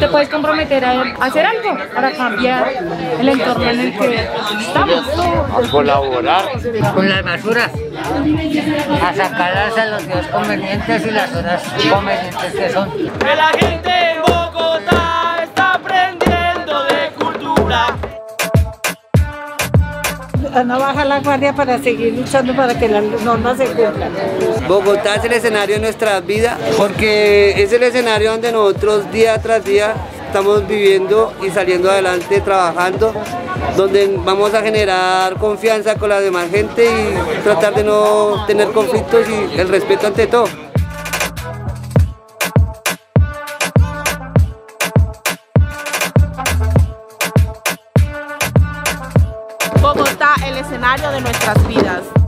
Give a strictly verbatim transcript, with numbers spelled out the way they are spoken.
te puedes comprometer a hacer algo para cambiar el entorno en el que estamos. A colaborar con las basuras, a sacarlas a los días convenientes y las horas convenientes que son. Que la gente en Bogotá está aprendiendo de cultura. No baja la guardia para seguir luchando para que las normas se cumplan. Bogotá es el escenario de nuestra vida porque es el escenario donde nosotros día tras día estamos viviendo y saliendo adelante, trabajando, donde vamos a generar confianza con la demás gente y tratar de no tener conflictos y el respeto ante todo. Bogotá, el escenario de nuestras vidas.